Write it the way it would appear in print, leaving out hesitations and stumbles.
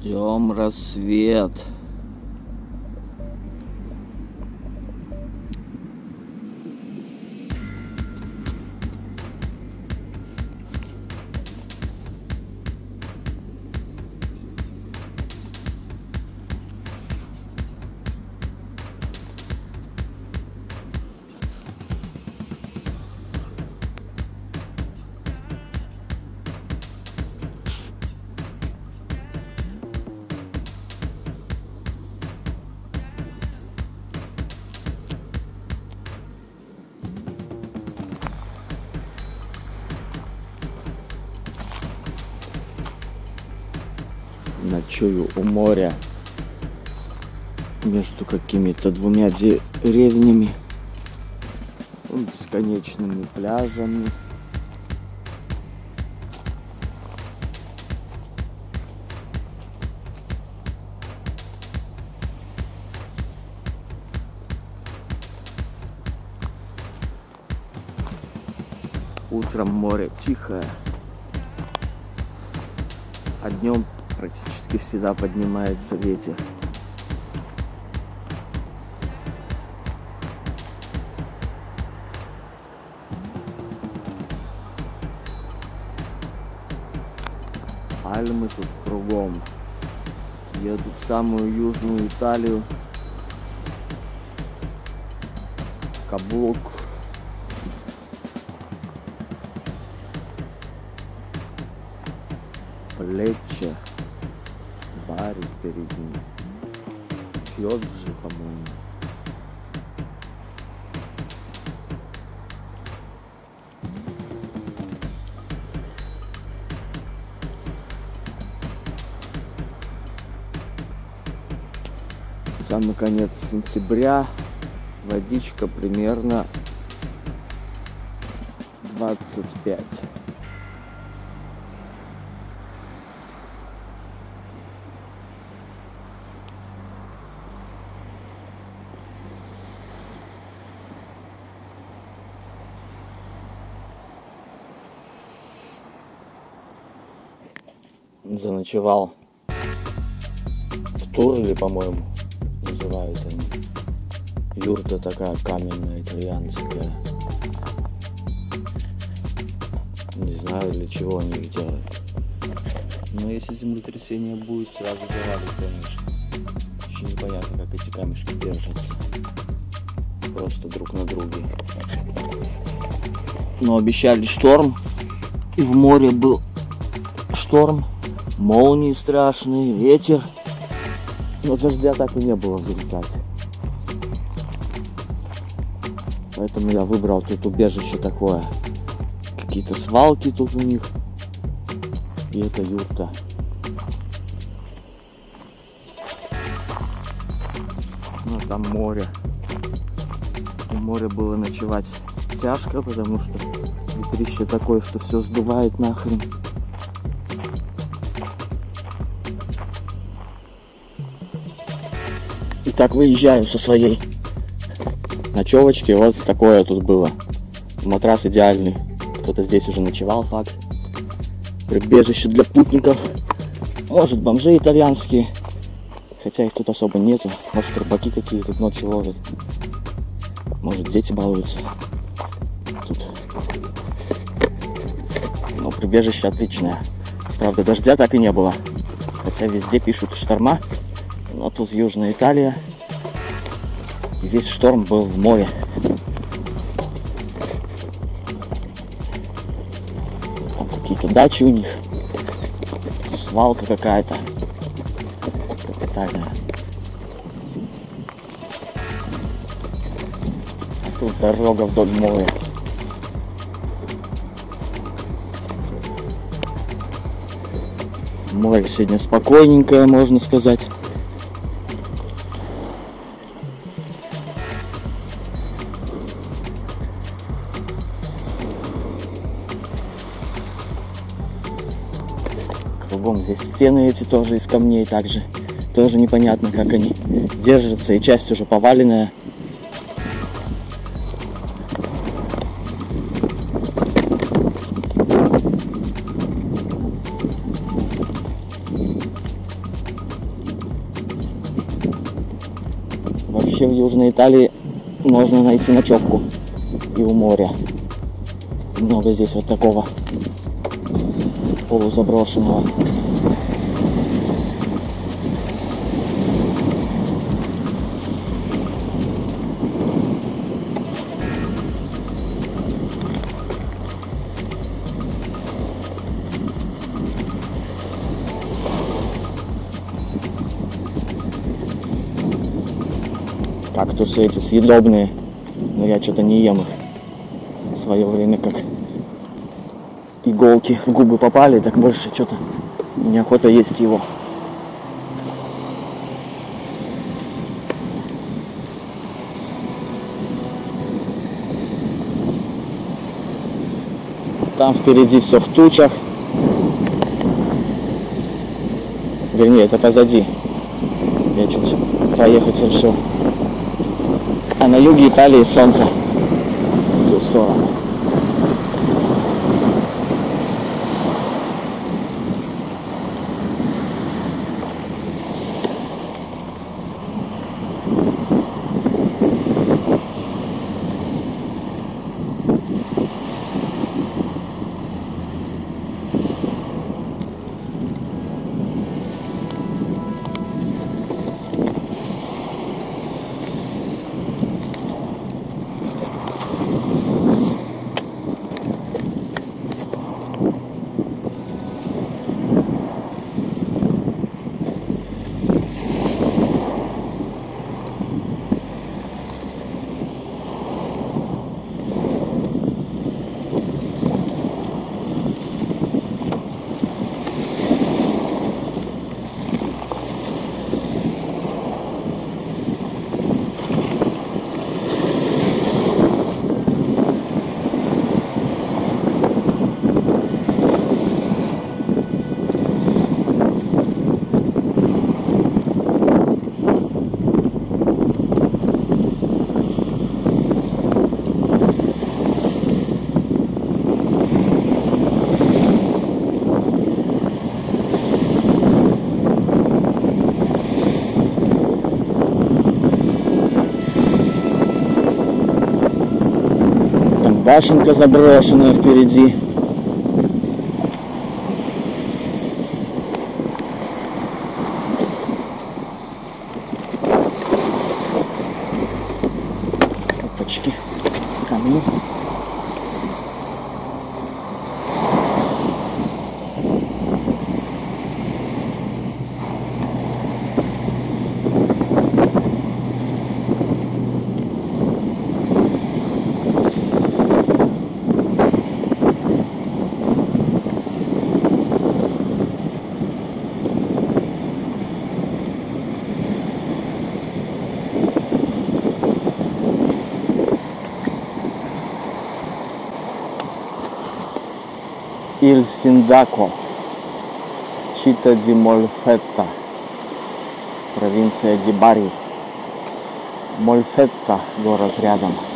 Ждем рассвет. Ночую у моря между какими-то двумя деревнями, бесконечными пляжами. Утром море тихое, а днем практически всегда поднимается ветер. Пальмы тут кругом. Еду в самую южную Италию. Каблук. Плечи. Барик перед ним. Фьоджи, по-моему. Самый конец сентября. Водичка примерно 25. Заночевал в Турле, по-моему, называют они. Юрта такая каменная, итальянская. Не знаю, для чего они их делают. Но если землетрясение будет, сразу завалит, конечно. Еще непонятно, как эти камешки держатся. Просто друг на друге. Но обещали шторм. И в море был шторм. Молнии страшные, ветер. Но дождя так и не было в результате. Поэтому я выбрал тут убежище такое. Какие-то свалки тут у них. И это юрта. Ну там море. У моря было ночевать тяжко, потому что ветрище такое, что все сдувает нахрен. Так выезжаю со своей ночевочки. Вот такое тут было. Матрас идеальный. Кто-то здесь уже ночевал, факт. Прибежище для путников. Может, бомжи итальянские. Хотя их тут особо нету. Может, рыбаки какие тут ночью ловят. Может, дети балуются. Тут. Но прибежище отличное. Правда, дождя так и не было. Хотя везде пишут шторма. Но тут Южная Италия. И весь шторм был в море. Там какие-то дачи у них. Свалка какая-то. Капитальная. А тут дорога вдоль моря. Море сегодня спокойненькое, можно сказать. Кругом здесь стены эти тоже из камней также. Тоже непонятно, как они держатся. И часть уже поваленная. Южной Италии можно найти ночевку и у моря. Много здесь вот такого полузаброшенного. Кактусы эти съедобные, но я что-то не ем их. В свое время как иголки в губы попали, так больше что-то неохота есть его. Там впереди все в тучах. Вернее, это позади. Я чуть проехать решил. А на юге Италии солнце. В ту сторону. Башенка заброшенная впереди. Опачки. Камни. Il Sindaco, città di Molfetta, провинция ди Бари. Мольфетта, город рядом.